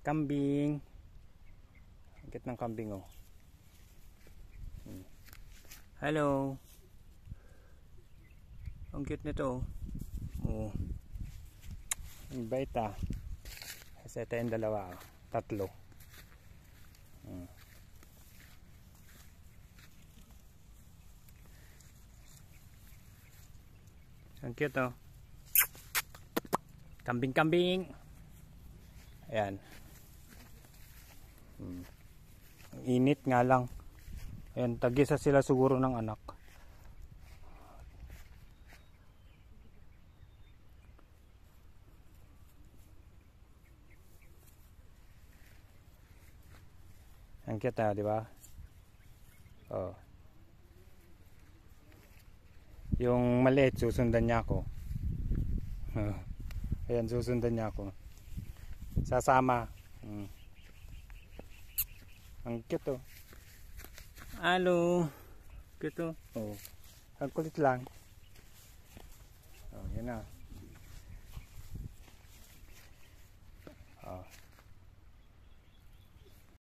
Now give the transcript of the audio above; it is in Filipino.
Kambing. Ang cute ng kambing oh. Hello. Ang cute nito oh. Ang bait ah. Kasi tayong dalawa oh. Tatlo. Ang cute oh. Kambing-kambing. Ayan. Ang init nga lang. Ayan, tag-isa sila siguro ng anak. Ang cute na, di ba? Oh. Yung maliit, susundan niya ako. Ayan, susundan niya ako. Sasama. Ang cute oh. Hello. Cute oh. Oh. Ang kulit lang. Oh, yan na.